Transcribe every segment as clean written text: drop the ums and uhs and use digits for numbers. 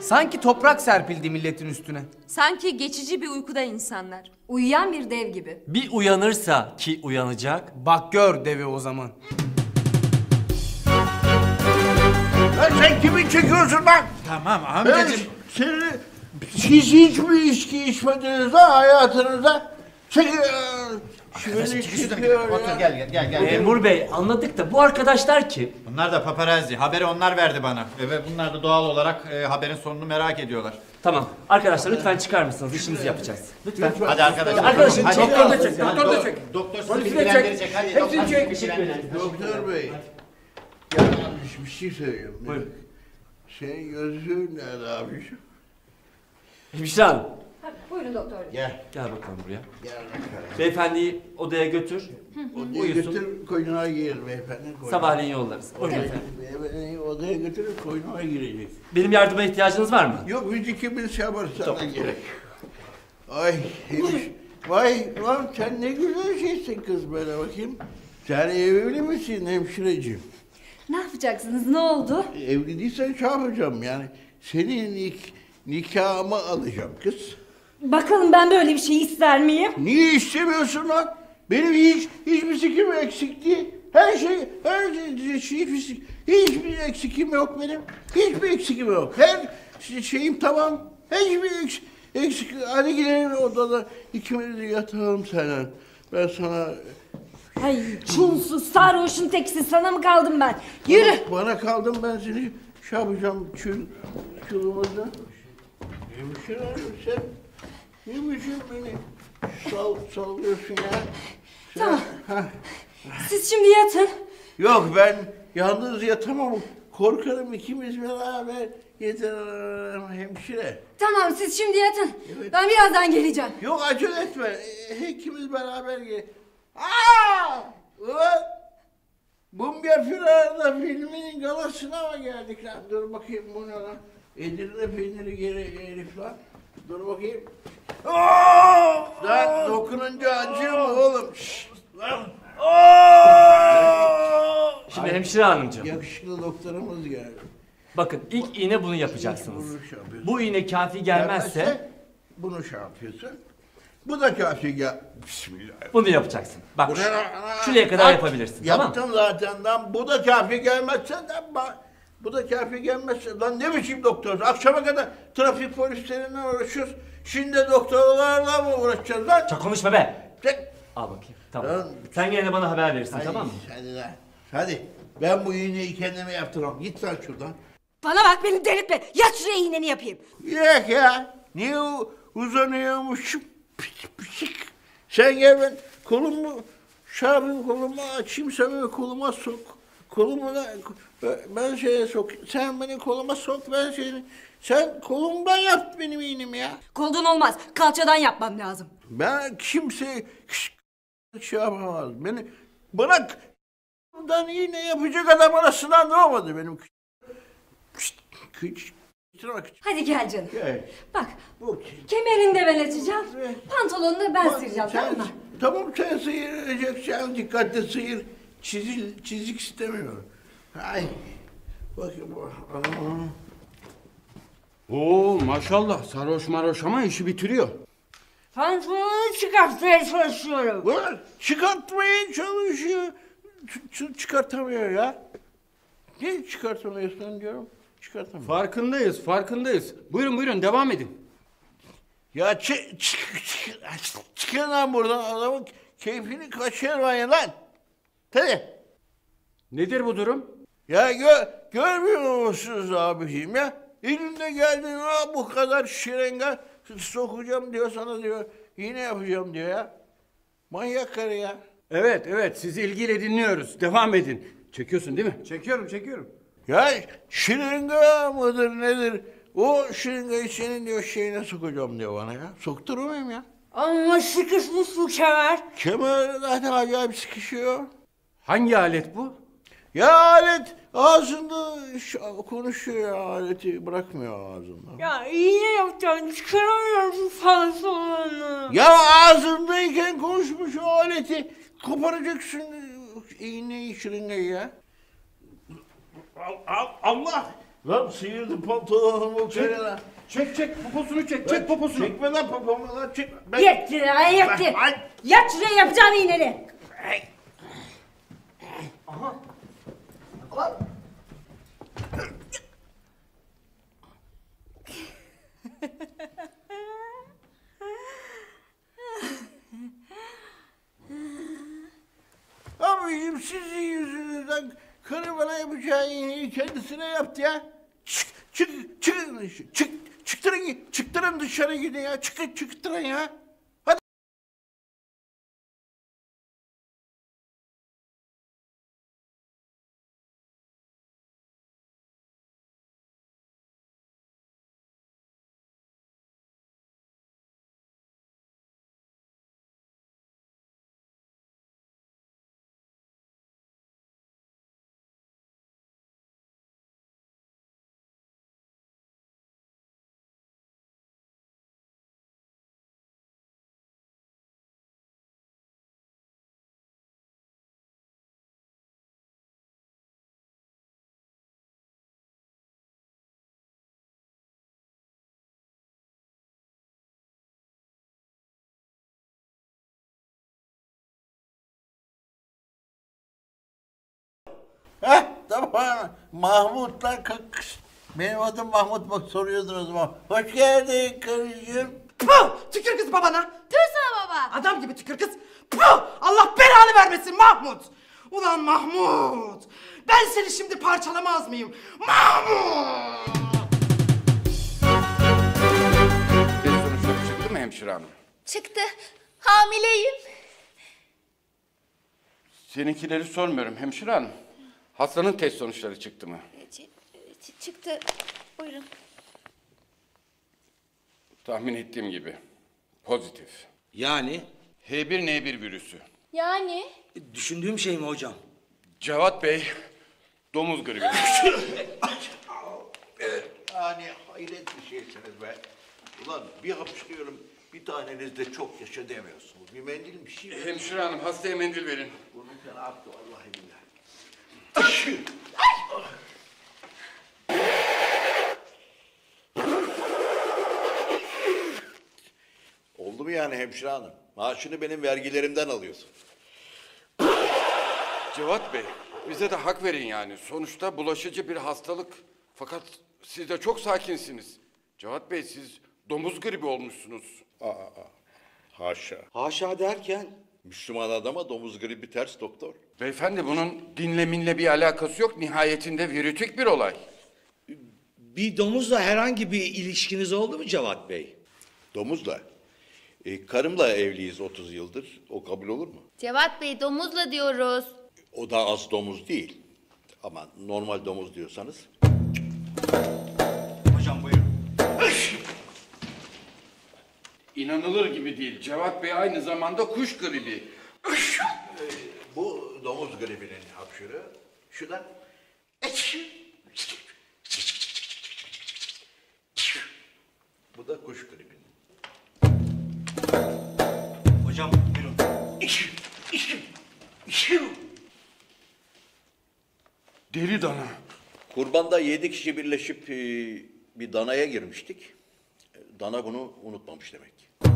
Sanki toprak serpildi milletin üstüne. Sanki geçici bir uykuda insanlar. Uyuyan bir dev gibi. Bir uyanırsa ki uyanacak. Bak gör devi o zaman. Lan sen kimi çekiyorsun lan? Tamam amcacığım. Siz hiç mi içki içmediniz lan hayatınızda? Otur gel. Memur bey anladık da bu arkadaşlar kim? Bunlar da paparazzi. Haberi onlar verdi bana. Ve bunlar da doğal olarak haberin sonunu merak ediyorlar. Tamam arkadaşlar lütfen çıkar mısınız? İşimizi yapacağız. Lütfen. Hadi arkadaşlar. Arkadaşım Hadi. doktor da çek. Doktor da çek. Doktor sizi bilgilendirecek. Hadi doktor sizi bilgilendirecek. Doktor bey. Yanlış bir şey söylüyorum. Buyurun. Senin gözlüğün nerede abiciğim? Hemşire hanım. Buyurun doktor. Gel. Gel bakalım buraya. Gel bakalım. Beyefendiyi odaya götür. Odaya Uyusun. götür, koynuna gir beyefendi. Koynuna. Sabahleyin yollarız. Buyurun efendim. Beyefendi odaya götürüp koynuna girecek. Benim yardıma ihtiyacınız var mı? Yok biz ikimiz şey yaparız sana gerek. Ay hemş. Vay lan sen ne güzel şeysin kız böyle bakayım. Sen evli misin hemşireciğim? Ne yapacaksınız? Ne oldu? Evli değilsen şey yapacağım yani. Senin nikahımı alacağım kız. Bakalım ben böyle bir şey ister miyim? Niye istemiyorsun lan? Benim hiçbir sikim eksik değil. Her şey hiçbir eksikim yok benim. Hiçbir eksikim yok. Her şeyim tamam. Hiçbir eksik. Hadi gidelim odada ikimiz de yatalım seninle. Ben sana... Ay çulsuz sarhoşun teksi sana mı kaldım ben? Yürü. Bana kaldım ben seni şey yapacağım çulumuzda. Hemşire sen ne biçim beni sallıyorsun ya? Tamam. Siz şimdi yatın. Yok ben yalnız yatamam. Korkarım ikimiz beraber yeter hemşire. Tamam siz şimdi yatın. Evet. Ben birazdan geleceğim. Yok acele etme. İkimiz beraber gel. Aa! Ulan! Bumya Firarda filminin galasına mı geldik lan? Dur bakayım bu ne lan? Edirne peyniri geri herif lan. Dur bakayım. Lan dokununca acıyor mu oğlum? Şşt, lan. Şimdi hemşire hanımcığım. Yakışıklı doktorumuz geldi. Bakın ilk iğne bunu yapacaksınız. Bunu şey yapıyorsun. Bu iğne kafi gelmezse bunu şey yapıyorsun. Bu da kafi gel. Bismillah. bunu yapacaksın. Bak Bu ne lan? şuraya kadar yapabilirsin. Tamam. Yaptım zaten lan. Bu da kafi gelmezse de bu da kafi gelmezse lan ne biçim doktor? Akşama kadar trafik polislerinden uğraşıyoruz. Şimdi doktorlarla mı uğraşacağız lan? Çok konuşma be. Tek- Al bakayım. Tamam. Lan. Sen gene de bana haber verirsin Hadi, tamam mı? hadi lan. Hadi. Ben bu iğneyi kendime yaptıramam. Git lan şuradan. Bana bak beni delirtme. Yat şuraya iğneni yapayım. Yok ya. Niye uzanıyormuşum? Pişik. Sen gel ben kolumu kolumu açayım sen beni koluma sok. Kolumu da ben şeye sok. Sen beni koluma sok ben seni. Sen kolumdan yap benim iğnemi ya. Koldan olmaz. Kalçadan yapmam lazım. Ben kimse şey yapamaz. Beni bırak. Bundan iğne yapacak adam arasından ne olmadı benim. Hadi gel canım. Gel. Bak Bu kemerini de ben açacağım. Evet. Pantolonunu da ben sıyıracağım tamam mı? Tamam sen sıyıracaksın. Dikkatli sıyır. Çizik istemiyorum. Ay. Bakayım. Oo maşallah sarhoş maroş ama işi bitiriyor. Pantolonunu çıkartmaya çalışıyorum. Ulan çıkartmaya çalışıyor. Çıkartamıyor ya. Niye çıkartamıyorsun diyorum. Çıkartamıyor. Farkındayız. Buyurun devam edin. Ya çıkın lan buradan adamın keyfini kaçırmayın lan. Hadi. Nedir bu durum? Ya görmüyor musunuz abiciğim ya? Elinde geldin ha bu kadar şirenga sokacağım diyor sana diyor. Yine yapacağım diyor ya. Manyak karı ya. Evet sizi ilgiyle dinliyoruz. Devam edin. Çekiyorsun değil mi? Çekiyorum. Ya şırınga mıdır nedir? O şırıngayı senin diyor şeyine sokacağım diyor bana ya. Sokturur muyum ya? Ama sıkışmış bu kemer. Kemer zaten acayip sıkışıyor. Hangi alet bu? Ya alet ağzında konuşuyor ya aleti bırakmıyor ağzında. Ya iğne yapacağım çıkaramıyorum pantolonunu. Ya ağzındayken konuşmuş o aleti koparacaksın iğneyi şırıngayı ya. Allah Lan sıyırdı pantolonumu kere lan. Çek poposunu çek poposunu. Çekme lan popomu lan çek. Yetti ya yetti. Ay. Yat şuraya yapacağın iğneni. Abicim sizin yüzünüzden karı bana yapacağı iğneyi kendisine yaptı ya. Çıktırın dışarı gidin ya. Çıktırın ya. Hadi. Tamam. Mahmut lan kız. Benim adım Mahmut, bak soruyordun o zaman. Hoş geldin karıcığım. Puh! Tükür kız babana. Tüh sana baba. Adam gibi tükür kız. Puh! Allah belanı vermesin Mahmut. Ulan Mahmut. Ben seni şimdi parçalamaz mıyım? Mahmut! Test sonuçları çıktı mı hemşire hanım? Çıktı. Hamileyim. Seninkileri sormuyorum hemşire hanım. Hastanın test sonuçları çıktı mı? Çıktı. Buyurun. Tahmin ettiğim gibi. Pozitif. Yani H1N1 virüsü. Yani? düşündüğüm şey mi hocam? Cevat Bey, domuz gribi. Yani hayret bir şeysiniz be. Ulan bir hapşırıyorum, bir taneniz de çok yaşa demiyorsunuz. Bir mendil bir şey verin. Hemşire hanım, hastaya mendil verin. Bunu fena attı vallahi billahi. Oldu mu yani hemşire hanım? Maaşını benim vergilerimden alıyorsun. Cevat Bey, bize de hak verin yani. Sonuçta bulaşıcı bir hastalık. Fakat siz de çok sakinsiniz. Cevat Bey, siz domuz gribi olmuşsunuz. Haşa. Haşa derken Müslüman adama domuz gribi ters doktor. Beyefendi, bunun dinle minle bir alakası yok. Nihayetinde virütik bir olay. bir domuzla herhangi bir ilişkiniz oldu mu Cevat Bey? Domuzla. Karımla evliyiz 30 yıldır. O kabul olur mu? Cevat Bey domuzla diyoruz. O da az domuz değil. Ama normal domuz diyorsanız. Hocam buyurun. İnanılır gibi değil. Cevat Bey aynı zamanda kuş gribi. Bu domuz gribinin hapşırı. Şu da. Bu da kuş gribinin. Hocam buyurun. Deli dana. Kurbanda 7 kişi birleşip bir danaya girmiştik. Dana bunu unutmamış demek.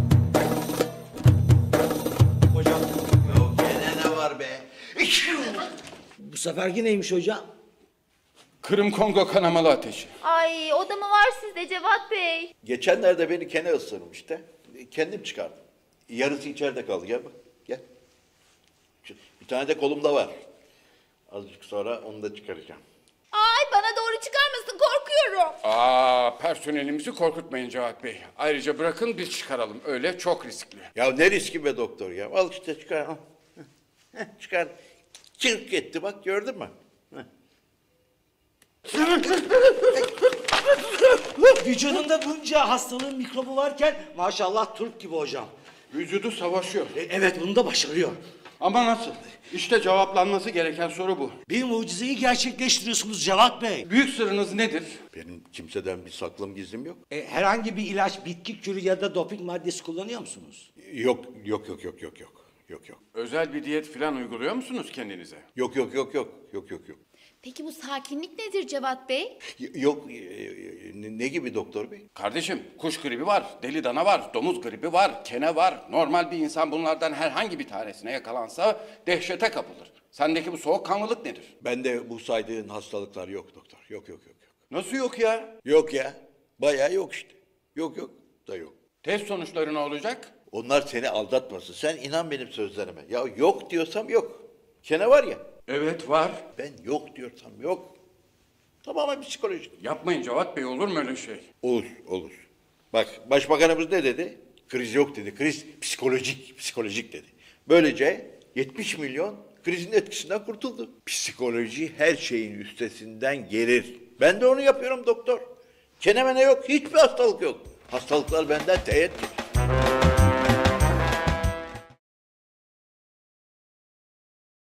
Hocam Yok gene ne var be? bu seferki neymiş hocam? Kırım Kongo kanamalı ateşi. Ay o da mı var sizde Cevat Bey? Geçenlerde beni kene ısırmıştı. Kendim çıkardım. Yarısı içeride kaldı. Gel bak. Gel. Bir tane de kolumda var. Azıcık sonra onu da çıkaracağım. Ay bana doğru çıkarmasın korkuyorum. Personelimizi korkutmayın Cevat Bey. Ayrıca bırakın biz çıkaralım. Öyle çok riskli. Ya ne riski be doktor ya. Al işte çıkar. Al. Çıkar. Çırk etti bak gördün mü? Vücudunda bunca hastalığın mikrobu varken maşallah Türk gibi hocam. Vücudu savaşıyor. Evet bunu da başarıyor. Ama nasıl? İşte cevaplanması gereken soru bu. Bir mucizeyi gerçekleştiriyorsunuz Cevat Bey. Büyük sırrınız nedir? Benim kimseden bir saklım gizlim yok. Herhangi bir ilaç, bitki kürü ya da doping maddesi kullanıyor musunuz? Yok. Yok. Özel bir diyet falan uyguluyor musunuz kendinize? Yok. Peki bu sakinlik nedir Cevat Bey? Yok, ne gibi doktor bey? Kardeşim kuş gribi var, deli dana var, domuz gribi var, kene var. Normal bir insan bunlardan herhangi bir tanesine yakalansa dehşete kapılır. Sendeki bu soğukkanlılık nedir? Bende bu saydığın hastalıklar yok doktor. Yok. Nasıl yok ya? Yok ya. Bayağı yok işte. Yok da yok. Test sonuçları ne olacak? Onlar seni aldatmasın. Sen inan benim sözlerime. Ya yok diyorsam yok. Kene var ya. Evet var. Ben yok diyorsam yok. Tamamen psikolojik. Yapmayın Cevat Bey, olur mu öyle şey? Olur. Bak başbakanımız ne dedi? Kriz yok dedi. Kriz psikolojik dedi. Böylece 70 milyon krizin etkisinden kurtuldu. Psikoloji her şeyin üstesinden gelir. Ben de onu yapıyorum doktor. Kenemene yok, hiçbir hastalık yok. Hastalıklar benden teğettir.